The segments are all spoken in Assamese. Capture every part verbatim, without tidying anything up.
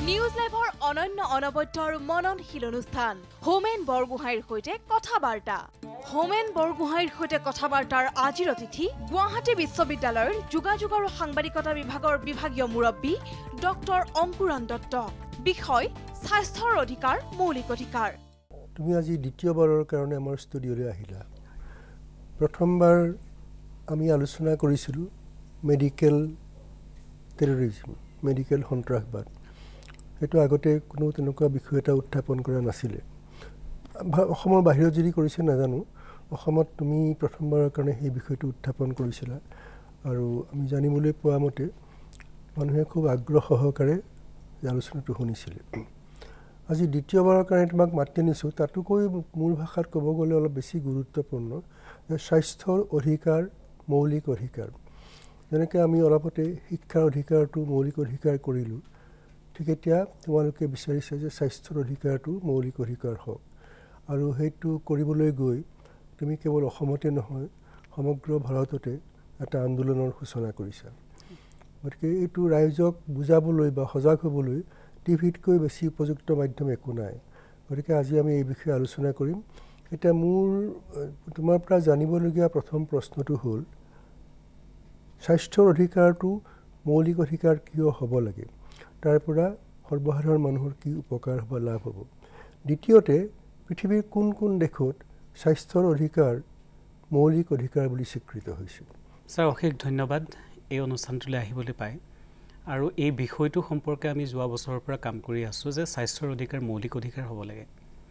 নিউজ লাইভৰ অনন্য অনবদ্য আৰু মননশীল অনুষ্ঠান হোমেন বৰগোহাঁইৰ সৈতে কথা বাৰ্তা। হোমেন বৰগোহাঁইৰ সৈতে কথা বাৰ্তাৰ আজিৰ অতিথি গুৱাহাটী বিশ্ববিদ্যালয়ৰ যোগাযোগ আৰু সাংবাদিকতা বিভাগৰ বিভাগীয় মুৰব্বী ডক্টৰ অংকুৰণ দত্ত। বিষয় স্বাস্থ্যৰ অধিকাৰ মৌলিক অধিকাৰ। তুমি আজি দ্বিতীয়বাৰৰ কাৰণে আমাৰ ষ্টুডিঅ'লৈ আহিলা। প্ৰথমবাৰ আমি আলোচনা কৰিছিলোঁ মেডিকেল টেৰৰিজম, মেডিকেল সন্ত্ৰাসবাদ। সেইটো আগতে কোনো তেনেকুৱা বিষয় এটা উত্থাপন কৰা নাছিলে। অসমৰ বাহিৰত যদি কৰিছে নাজানো, অসমত তুমি প্ৰথমবাৰৰ কাৰণে সেই বিষয়টো উত্থাপন কৰিছিলা আৰু আমি জানিবলৈ পোৱা মতে মানুহে খুব আগ্ৰহ সহকাৰে আলোচনাটো শুনিছিলে। আজি দ্বিতীয়বাৰৰ কাৰণে তোমাক মাতি নিছোঁ, তাতোকৈ মূল ভাষাত ক'ব গ'লে অলপ বেছি গুৰুত্বপূৰ্ণ যে স্বাস্থ্যৰ অধিকাৰ মৌলিক অধিকাৰ। যেনেকৈ আমি অলপতে শিক্ষাৰ অধিকাৰটো মৌলিক অধিকাৰ কৰিলোঁ, ঠিক এতিয়া তোমালোকে বিচাৰিছে যে স্বাস্থ্যৰ অধিকাৰটো মৌলিক অধিকাৰ হওক। আৰু সেইটো কৰিবলৈ গৈ তুমি কেৱল অসমতে নহয় সমগ্ৰ ভাৰততে এটা আন্দোলনৰ সূচনা কৰিছা। গতিকে এইটো ৰাইজক বুজাবলৈ বা সজাগ হ'বলৈ টিভিতকৈ বেছি উপযুক্ত মাধ্যম একো নাই। গতিকে আজি আমি এই বিষয়ে আলোচনা কৰিম। এতিয়া মোৰ তোমাৰ পৰা জানিবলগীয়া প্ৰথম প্ৰশ্নটো হ'ল স্বাস্থ্যৰ অধিকাৰটো মৌলিক অধিকাৰ কিয় হ'ব লাগে, তাৰ পৰা সৰ্বসাধাৰণ মানুহৰ কি উপকাৰ বা লাভ হ'ব। দ্বিতীয়তে পৃথিৱীৰ কোন কোন দেশত স্বাস্থ্যৰ অধিকাৰ মৌলিক অধিকাৰ বুলি স্বীকৃত হৈছে। ছাৰ অশেষ ধন্যবাদ এই অনুষ্ঠানটোলৈ আহিবলৈ পাই। আৰু এই বিষয়টো সম্পৰ্কে আমি যোৱা বছৰৰ পৰা কাম কৰি আছোঁ যে স্বাস্থ্যৰ অধিকাৰ মৌলিক অধিকাৰ হ'ব লাগে।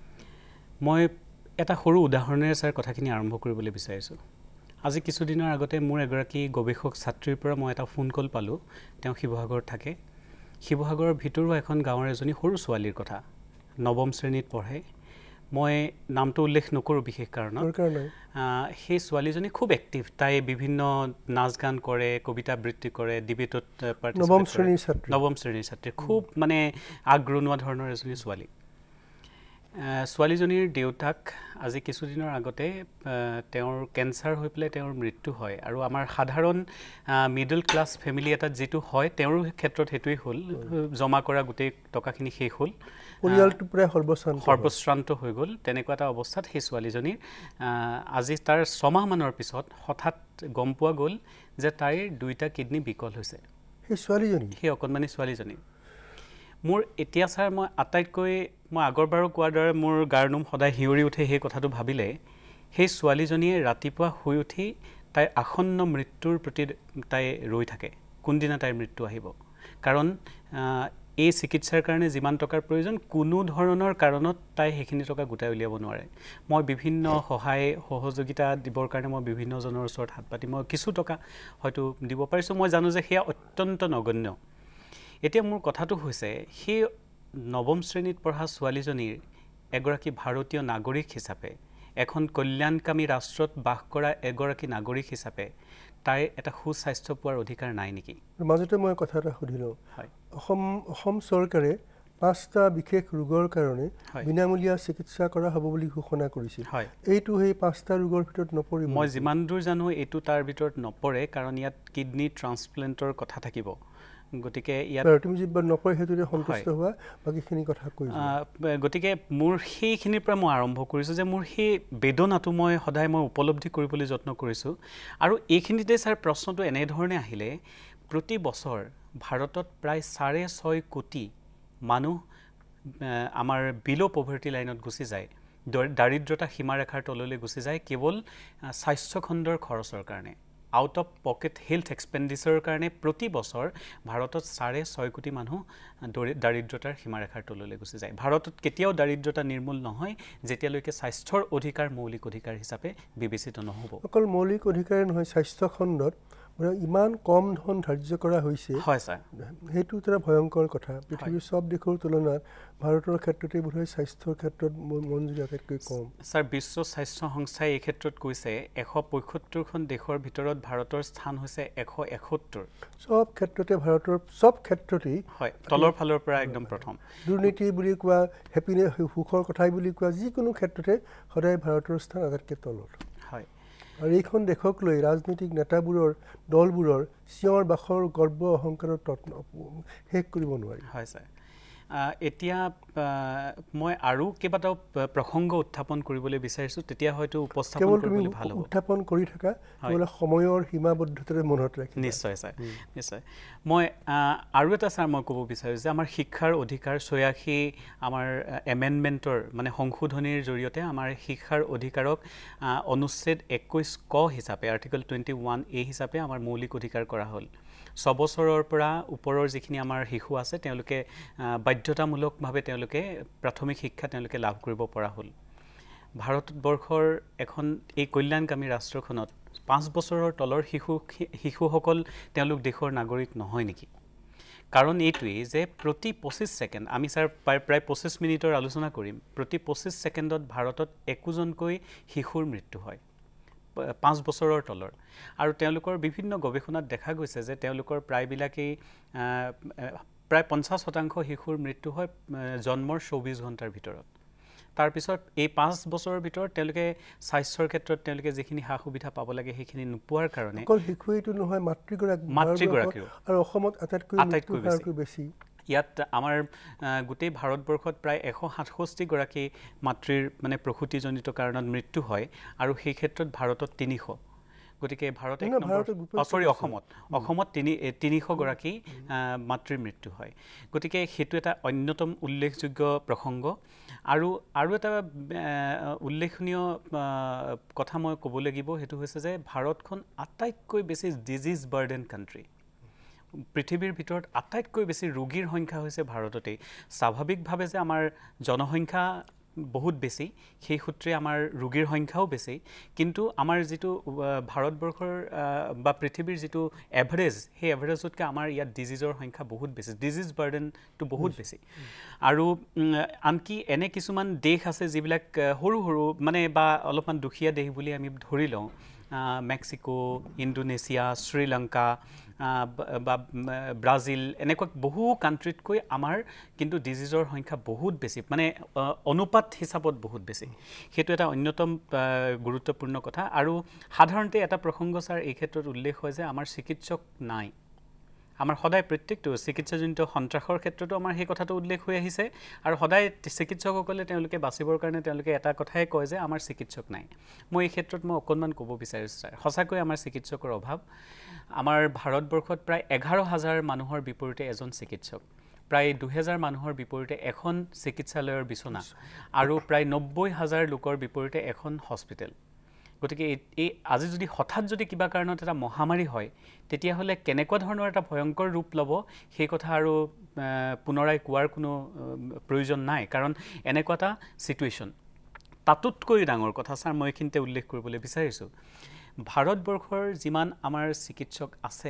মই এটা সৰু উদাহৰণেৰে ছাৰ কথাখিনি আৰম্ভ কৰিবলৈ বিচাৰিছোঁ। আজি কিছুদিনৰ আগতে মোৰ এগৰাকী গৱেষক ছাত্ৰীৰ পৰা মই এটা ফোন কল পালোঁ। তেওঁ শিৱসাগৰত থাকে। শিৱসাগৰৰ ভিতৰুৱা এখন গাঁৱৰ এজনী সৰু ছোৱালীৰ কথা, নৱম শ্ৰেণীত পঢ়ে। মই নামটো উল্লেখ নকৰোঁ বিশেষ কাৰণত। সেই ছোৱালীজনী খুব এক্টিভ। তাই বিভিন্ন নাচ গান কৰে, কবিতা আবৃত্তি কৰে, ডিবেটত নৱম শ্ৰেণীৰ ছাত্ৰী নৱম শ্ৰেণীৰ ছাত্ৰী খুব মানে আগৰণুৱা ধৰণৰ এজনী ছোৱালী। ছোৱালীজনীৰ দেউতাক আজি কিছুদিনৰ আগতে তেওঁৰ কেঞ্চাৰ হৈ পেলাই তেওঁৰ মৃত্যু হয়। আৰু আমাৰ সাধাৰণ মিডল ক্লাছ ফেমিলি এটাত যিটো হয় তেওঁৰ ক্ষেত্ৰত সেইটোৱেই হ'ল। জমা কৰা গোটেই টকাখিনি শেষ হ'ল, পৰিয়ালটো প্ৰায় সৰ্বশ্ৰান্ত সৰ্বশ্ৰান্ত হৈ গ'ল। তেনেকুৱা এটা অৱস্থাত সেই ছোৱালীজনীৰ আজি তাৰ ছমাহমানৰ পিছত হঠাৎ গম পোৱা গ'ল যে তাইৰ দুইটা কিডনী বিকল হৈছে। সেই ছোৱালীজনী সেই অকণমানি ছোৱালীজনী মোৰ এতিয়া ছাৰ মই আটাইতকৈ মই আগৰবাৰো কোৱাৰ দৰে মোৰ গাৰ নোম সদায় শিয়ৰি উঠে সেই কথাটো ভাবিলে। সেই ছোৱালীজনীয়ে ৰাতিপুৱা শুই উঠি তাইৰ আসন্ন মৃত্যুৰ প্ৰতি তাই ৰৈ থাকে, কোনদিনা তাইৰ মৃত্যু আহিব। কাৰণ এই চিকিৎসাৰ কাৰণে যিমান টকাৰ প্ৰয়োজন কোনো ধৰণৰ কাৰণত তাই সেইখিনি টকা গোটাই উলিয়াব নোৱাৰে। মই বিভিন্ন সহায় সহযোগিতা দিবৰ কাৰণে মই বিভিন্নজনৰ ওচৰত হাত পাতি মই কিছু টকা হয়তো দিব পাৰিছোঁ। মই জানো যে সেয়া অত্যন্ত নগণ্য। এতিয়া মোৰ কথাটো হৈছে সেই নৱম শ্ৰেণীত পঢ়া ছোৱালীজনীৰ এগৰাকী ভাৰতীয় নাগৰিক হিচাপে, এখন কল্যাণকামী ৰাষ্ট্ৰত বাস কৰা এগৰাকী নাগৰিক হিচাপে তাইৰ এটা সুস্বাস্থ্য পোৱাৰ অধিকাৰ নাই নেকি? মাজতে মই কথা এটা সুধিলোঁ। হয়, অসম অসম চৰকাৰে পাঁচটা বিশেষ ৰোগৰ কাৰণে বিনামূলীয়া চিকিৎসা কৰা হ'ব বুলি ঘোষণা কৰিছিল। হয়, এইটো সেই পাঁচটা ৰোগৰ ভিতৰত নপৰিব? মই যিমান দূৰ জানো এইটো তাৰ ভিতৰত নপৰে, কাৰণ ইয়াত কিডনী ট্ৰান্সপ্লেণ্টৰ কথা থাকিব। গতিকে ইয়াত তুমি যিমান নপৰে সেইটোতে সন্তুষ্ট হোৱা, বাকীখিনি কথা কৈ গতিকে মোৰ সেইখিনিৰ পৰা মই আৰম্ভ কৰিছোঁ যে মোৰ সেই বেদনাটো মই সদায় মই উপলব্ধি কৰিবলৈ যত্ন কৰিছোঁ। আৰু এইখিনিতে ছাৰ প্ৰশ্নটো এনেধৰণে আহিলে, প্ৰতি বছৰ ভাৰতত প্ৰায় চাৰে ছয় কোটি মানুহ আমাৰ বিল' পভাৰ্টি লাইনত গুচি যায়, দাৰিদ্ৰতা সীমাৰেখাৰ তললৈ গুচি যায় কেৱল স্বাস্থ্যখণ্ডৰ খৰচৰ কাৰণে। আউট অফ পকেট হেল্থ এক্সপেণ্ডিচাৰৰ কাৰণে প্ৰতি বছৰ ভাৰতত চাৰে ছয় কোটি মানুহ দাৰিদ্ৰতাৰ সীমাৰেখাৰ তললৈ গুচি যায়। ভাৰতত কেতিয়াও দাৰিদ্ৰতা নিৰ্মূল নহয় যেতিয়ালৈকে স্বাস্থ্যৰ অধিকাৰ মৌলিক অধিকাৰ হিচাপে বিবেচিত নহ'ব। অকল মৌলিক অধিকাৰে নহয়, স্বাস্থ্য খণ্ডত ইমান কম ধন ধাৰ্য কৰা হৈছে। হয় ছাৰ, সেইটো এটা ভয়ংকৰ কথা। পৃথিৱীৰ চব দেশৰ তুলনাত ভাৰতৰ ক্ষেত্ৰতে বোধহয় স্বাস্থ্যৰ ক্ষেত্ৰত মঞ্জুৰি আটাইতকৈ কম। ছাৰ, বিশ্ব স্বাস্থ্য সংস্থাই এই ক্ষেত্ৰত কৈছে এশ পঁয়সত্তৰখন দেশৰ ভিতৰত ভাৰতৰ স্থান হৈছে এশ এসত্তৰ। চব ক্ষেত্ৰতে ভাৰতৰ চব ক্ষেত্ৰতেই হয় তলৰ ফালৰ পৰা একদম প্ৰথম। দুৰ্নীতি বুলি কোৱা, হেপিনেছ সুখৰ কথাই বুলি কোৱা, যিকোনো ক্ষেত্ৰতে সদায় ভাৰতৰ স্থান আটাইতকৈ তলত। হয়, আৰু এইখন দেশক লৈ ৰাজনৈতিক নেতাবোৰৰ দলবোৰৰ চিঞৰ বাখৰ গৰ্ব অহংকাৰৰ শেষ কৰিব নোৱাৰি। হয় ছাৰ, এতিয়া মই আৰু কেইবাটাও প্ৰসংগ উত্থাপন কৰিবলৈ বিচাৰিছোঁ তেতিয়া হয়তো উপস্থাপন কৰিবলৈ ভাল হ'ব উত্থাপন কৰি থকা কেৱল সময়ৰ সীমাবদ্ধতাৰে মনত ৰাখি নিশ্চয় ছাৰ নিশ্চয় মই আৰু এটা ছাৰ মই ক'ব বিচাৰোঁ যে আমাৰ শিক্ষাৰ অধিকাৰ ছয়াশী আমাৰ এমেণ্ডমেণ্টৰ মানে সংশোধনীৰ জৰিয়তে আমাৰ শিক্ষাৰ অধিকাৰক অনুচ্ছেদ একৈছ ক হিচাপে আৰ্টিকল টুৱেণ্টি ওৱান এ হিচাপে আমাৰ মৌলিক অধিকাৰ কৰা হ'ল ছবছৰৰ পৰা ওপৰৰ যিখিনি আমাৰ শিশু আছে তেওঁলোকে বাধ্যতামূলকভাৱে তেওঁলোকে প্ৰাথমিক শিক্ষা তেওঁলোকে লাভ কৰিব পৰা হ'ল ভাৰতবৰ্ষৰ এখন এই কল্যাণকামী ৰাষ্ট্ৰখনত পাঁচ বছৰৰ তলৰ শিশু শিশুসকল তেওঁলোক দেশৰ নাগৰিক নহয় নেকি কাৰণ এইটোৱেই যে প্ৰতি পঁচিছ ছেকেণ্ড আমি ছাৰ প্ৰায় পঁচিছ মিনিটৰ আলোচনা কৰিম প্ৰতি পঁচিছ ছেকেণ্ডত ভাৰতত একোজনকৈ শিশুৰ মৃত্যু হয় পাঁচ বছৰৰ তলৰ আৰু তেওঁলোকৰ বিভিন্ন গৱেষণাত দেখা গৈছে যে তেওঁলোকৰ প্ৰায়বিলাকেই প্ৰায় পঞ্চাছ শতাংশ শিশুৰ মৃত্যু হয় জন্মৰ চৌবিছ ঘণ্টাৰ ভিতৰত তাৰপিছত এই পাঁচ বছৰৰ ভিতৰত তেওঁলোকে স্বাস্থ্যৰ ক্ষেত্ৰত তেওঁলোকে যিখিনি সা সুবিধা পাব লাগে সেইখিনি নোপোৱাৰ কাৰণে অকল শিশুটো নহয় মাতৃগৰাকী মাতৃগৰাকীও আৰু অসমত আটাইতকৈ আটাইতকৈ বেছি ইয়াত আমাৰ গোটেই ভাৰতবৰ্ষত প্ৰায় এশ সাতষষ্ঠিগৰাকী মাতৃৰ মানে প্ৰসূতিজনিত কাৰণত মৃত্যু হয় আৰু সেই ক্ষেত্ৰত ভাৰতত তিনিশ গতিকে ভাৰত এক নম্বৰ সৰি অসমত অসমত তিনি তিনিশগৰাকী মাতৃৰ মৃত্যু হয় গতিকে সেইটো এটা অন্যতম উল্লেখযোগ্য প্ৰসংগ আৰু আৰু এটা উল্লেখনীয় কথা মই ক'ব লাগিব সেইটো হৈছে যে ভাৰতখন আটাইতকৈ বেছি ডিজিজ বাৰ্ডেন কাণ্ট্ৰি পৃথিৱীৰ ভিতৰত আটাইতকৈ বেছি ৰোগীৰ সংখ্যা হৈছে ভাৰততেই স্বাভাৱিকভাৱে যে আমাৰ জনসংখ্যা বহুত বেছি সেই সূত্ৰে আমাৰ ৰোগীৰ সংখ্যাও বেছি কিন্তু আমাৰ যিটো ভাৰতবৰ্ষৰ বা পৃথিৱীৰ যিটো এভাৰেজ সেই এভাৰেজতকৈ আমাৰ ইয়াত ডিজিজৰ সংখ্যা বহুত বেছি ডিজিজ বাৰ্ডেনটো বহুত বেছি আৰু আনকি এনে কিছুমান দেশ আছে যিবিলাক সৰু সৰু মানে বা অলপমান দুখীয়া দেশ বুলি আমি ধৰি লওঁ মেক্সিকো ইণ্ডোনেছিয়া শ্ৰীলংকা বা ব্ৰাজিল এনেকুৱা বহু কাণ্ট্ৰিতকৈ আমাৰ কিন্তু ডিজিজৰ সংখ্যা বহুত বেছি মানে অনুপাত হিচাপত বহুত বেছি সেইটো এটা অন্যতম গুৰুত্বপূৰ্ণ কথা আৰু সাধাৰণতে এটা প্ৰসংগ ছাৰ এই ক্ষেত্ৰত উল্লেখ হয় যে আমাৰ চিকিৎসক নাই আমাৰ সদায় প্ৰত্যেকটো চিকিৎসাজনিত সন্ত্ৰাসৰ ক্ষেত্ৰতো আমাৰ সেই কথাটো উল্লেখ হৈ আহিছে আৰু সদায় চিকিৎসকসকলে তেওঁলোকে বাচিবৰ কাৰণে তেওঁলোকে এটা কথাই কয় যে আমাৰ চিকিৎসক নাই মই এই ক্ষেত্ৰত মই অকণমান ক'ব বিচাৰিছোঁ ছাৰ সঁচাকৈ আমাৰ চিকিৎসকৰ অভাৱ আমাৰ ভাৰতবৰ্ষত প্ৰায় এঘাৰ হাজাৰ মানুহৰ বিপৰীতে এজন চিকিৎসক প্ৰায় দুহেজাৰ মানুহৰ বিপৰীতে এখন চিকিৎসালয়ৰ বিচনা আৰু প্ৰায় নব্বৈ হাজাৰ লোকৰ বিপৰীতে এখন হস্পিটেল গতিকে এই আজি যদি হঠাৎ যদি কিবা কাৰণত এটা মহামাৰী হয় তেতিয়াহ'লে কেনেকুৱা ধৰণৰ এটা ভয়ংকৰ ৰূপ ল'ব সেই কথা আৰু পুনৰাই কোৱাৰ কোনো প্ৰয়োজন নাই কাৰণ এনেকুৱা এটা চিটুৱেশ্যন তাতোতকৈ ডাঙৰ কথা ছাৰ মই এইখিনিতে উল্লেখ কৰিবলৈ বিচাৰিছোঁ ভাৰতবৰ্ষৰ যিমান আমাৰ চিকিৎসক আছে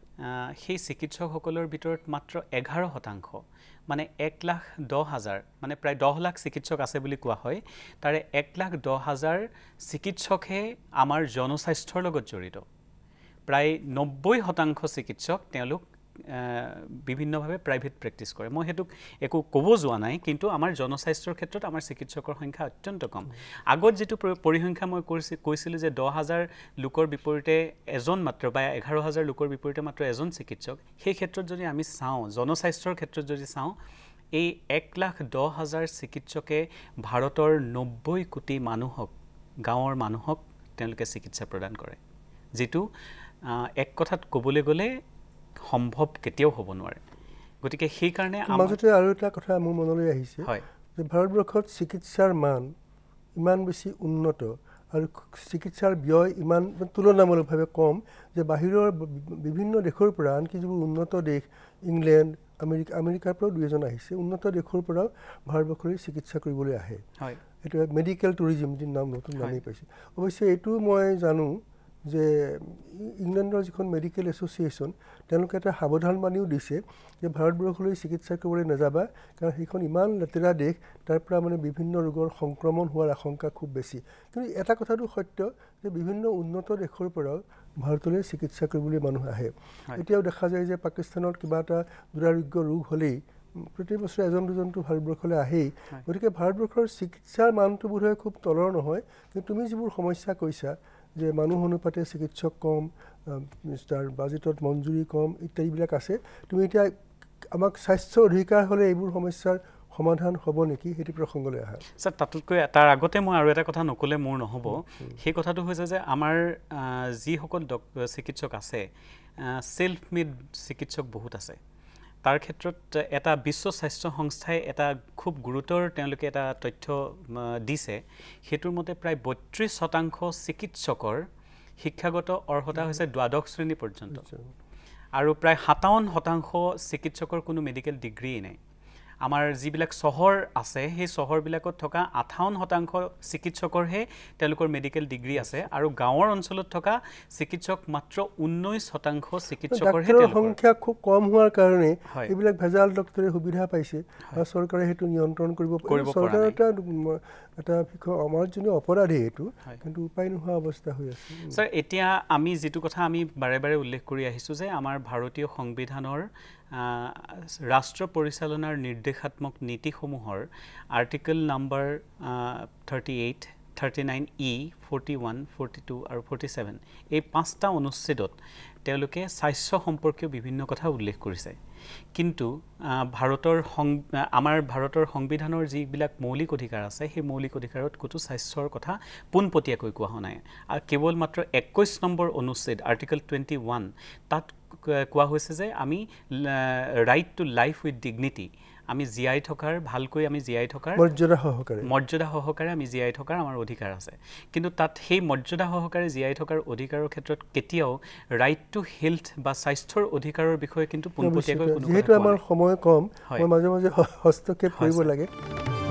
সেই চিকিৎসকসকলৰ ভিতৰত মাত্ৰ এঘাৰ শতাংশ মানে এক লাখ দহ হাজাৰ মানে প্ৰায় দহ লাখ চিকিৎসক আছে বুলি কোৱা হয় তাৰে এক লাখ দহ হাজাৰ চিকিৎসকহে আমাৰ জনস্বাস্থ্যৰ লগত জড়িত প্ৰায় নব্বৈ শতাংশ চিকিৎসক তেওঁলোক বিভিন্নভাৱে প্ৰাইভেট প্ৰেক্টিছ কৰে মই হেতুক একো ক'ব যোৱা নাই কিন্তু আমাৰ জনস্বাস্থ্যৰ ক্ষেত্ৰত আমাৰ চিকিৎসকৰ সংখ্যা অত্যন্ত কম আগত যেটো পৰিসংখ্যা মই কৈছিলোঁ যে দহ হাজাৰ লোকৰ বিপৰীতে এজন মাত্ৰ বা এঘাৰ হাজাৰ লোকৰ বিপৰীতে মাত্ৰ এজন চিকিৎসক সেই ক্ষেত্ৰত যদি আমি চাওঁ জনস্বাস্থ্যৰ ক্ষেত্ৰত যদি চাওঁ এই এক লাখ দহ হাজাৰ চিকিৎসকে ভাৰতৰ নব্বৈ কোটি মানুহক গাঁৱৰ মানুহক তেওঁলোকে চিকিৎসা প্ৰদান কৰে যেটো এক কথাত ক'বলৈ গ'লে সম্ভৱ কেতিয়াও হ'ব নোৱাৰে গতিকে সেই কাৰণে মাজতে আৰু এটা কথা মোৰ মনলৈ আহিছে যে ভাৰতবৰ্ষত চিকিৎসাৰ মান ইমান বেছি উন্নত আৰু চিকিৎসাৰ ব্যয় ইমান তুলনামূলকভাৱে কম যে বাহিৰৰ বিভিন্ন দেশৰ পৰা আনকি যিবোৰ উন্নত দেশ ইংলেণ্ড আমেৰিকা আমেৰিকাৰ পৰাও দুজন আহিছে উন্নত দেশৰ পৰাও ভাৰতবৰ্ষলৈ চিকিৎসা কৰিবলৈ আহে এইটো মেডিকেল টুৰিজম যি নাম নতুন নামেই পাইছে অৱশ্যে এইটো মই জানো যে ইংলেণ্ডৰ যিখন মেডিকেল এছ'চিয়েশ্যন তেওঁলোকে এটা সাৱধানবাণীও দিছে যে ভাৰতবৰ্ষলৈ চিকিৎসা কৰিবলৈ নাযাবা কাৰণ সেইখন ইমান লেতেৰা দেশ তাৰ পৰা মানে বিভিন্ন ৰোগৰ সংক্ৰমণ হোৱাৰ আশংকা খুব বেছি কিন্তু এটা কথাটো সত্য যে বিভিন্ন উন্নত দেশৰ পৰাও ভাৰতলৈ চিকিৎসা কৰিবলৈ মানুহ আহে এতিয়াও দেখা যায় যে পাকিস্তানত কিবা এটা দুৰাৰোগ্য ৰোগ হ'লেই প্ৰতি বছৰে এজন দুজনটো ভাৰতবৰ্ষলৈ আহেই গতিকে ভাৰতবৰ্ষৰ চিকিৎসাৰ মানটো বোধহয় খুব তলৰ নহয় কিন্তু তুমি যিবোৰ সমস্যা কৈছা যে মানুহ অনুপাতে চিকিৎসক কম তাৰ বাজেটত মঞ্জুৰি কম ইত্যাদিবিলাক আছে তুমি এতিয়া আমাক স্বাস্থ্য অধিকাৰ হ'লে এইবোৰ সমস্যাৰ সমাধান হ'ব নেকি সেইটো প্ৰসংগলৈ আহা স্যাৰ তাতকৈ তাৰ আগতে মই আৰু এটা কথা নকলে মোৰ নহব সেই কথাটো হৈছে যে আমাৰ যিসকল চিকিৎসক আছে সেলফ মেড চিকিৎসক বহুত আছে তাৰ ক্ষেত্ৰত এটা বিশ্ব স্বাস্থ্য সংস্থাই এটা খুব গুৰুতৰ তেওঁলোকে এটা তথ্য দিছে হেতুৰ মতে প্ৰায় বত্ৰিশ শতাংশ চিকিৎসকৰ শিক্ষাগত অৰ্হতা হৈছে দ্বাদশ শ্ৰেণী পৰ্যন্ত আৰু প্ৰায় সাতাৱন্ন শতাংশ চিকিৎসকৰ কোনো মেডিকেল ডিগ্ৰী নাই আমাৰ যিবিলাক চহৰ আছে সেই চহৰবিলাকত থকা আঠাৱন্ন শতাংশ চিকিৎসকৰহে তেওঁলোকৰ মেডিকেল ডিগ্ৰী আছে আৰু গাঁৱৰ অঞ্চলত থকা চিকিৎসক মাত্ৰ ঊনৈশ শতাংশ চিকিৎসকৰহে তেওঁলোকৰ সংখ্যা খুব কম হোৱাৰ কাৰণে এইবিলাক ভেজাল ডক্টৰে সুবিধা পাইছে আৰু চৰকাৰে হেতু নিয়ন্ত্ৰণ কৰিব কৰিব চৰকাৰৰ এটা এটা আমাৰ জন্য অপৰাধী এটো কিন্তু উপায় নোহোৱা অৱস্থা হৈ আছে স্যাৰ এতিয়া আমি যেটো কথা আমি বাৰে বাৰে উল্লেখ কৰি আহিছো যে আমাৰ ভাৰতীয় সংবিধানৰ ৰাষ্ট্ৰ পৰিচালনাৰ নিৰ্দেশাত্মক নীতিসমূহৰ article number thirty-eight, thirty-nine E, forty-one, forty-two আৰু forty-seven এই পাঁচটা অনুচ্ছেদত তেওঁলোকে স্বাস্থ্য সম্পৰ্কীয় বিভিন্ন কথা উল্লেখ কৰিছে কিন্তু ভাৰতৰ আমাৰ ভাৰতৰ সংবিধানৰ যিবিলাক মৌলিক অধিকাৰ আছে সেই মৌলিক অধিকাৰত কোনো স্বাস্থ্যৰ কথা পোনপটীয়াকৈ কোৱা হোৱা নাই আৰু কেৱল মাত্ৰ একৈশ নম্বৰ অনুচ্ছেদ আৰ্টিকল twenty-one তাত কোৱা হৈছে যে আমি right to life with dignity আমি জিয়াই থকাৰ ভালকৈ আমি জিয়াই থকাৰ মৰ্যাদা সহকাৰে মৰ্যাদা সহকাৰে আমি জিয়াই থকাৰ আমাৰ অধিকাৰ আছে কিন্তু তাত সেই মৰ্যাদা সহকাৰে জিয়াই থকাৰ অধিকাৰৰ ক্ষেত্ৰত কেতিয়াও ৰাইট টু হেলথ বা স্বাস্থ্যৰ অধিকাৰৰ বিষয়ে কিন্তু পোনপটীয়াকৈ কোনো যেহেতু আমাৰ সময় কম মই মাজে মাজে হস্তক্ষেপ কৰিব লাগে